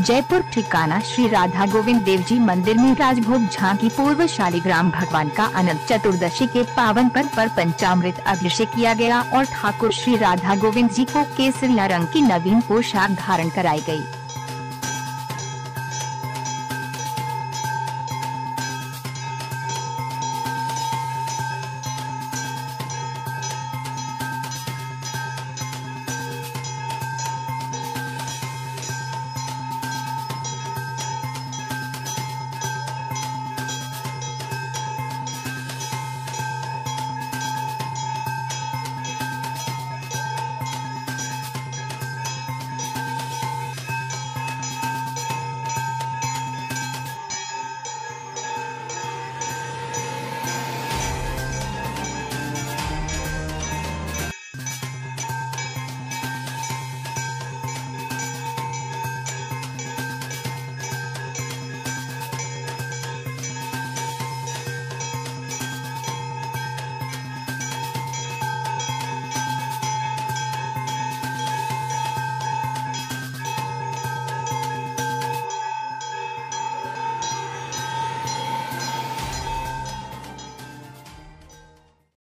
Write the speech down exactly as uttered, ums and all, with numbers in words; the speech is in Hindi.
जयपुर ठिकाना श्री राधा गोविंद देव जी मंदिर में राजभोग झांकी पूर्व शालिग्राम भगवान का अनंत चतुर्दशी के पावन पर्व पर पंचामृत अभिषेक किया गया और ठाकुर श्री राधा गोविंद जी को केसरिया रंग की नवीन पोशाक धारण कराई गई।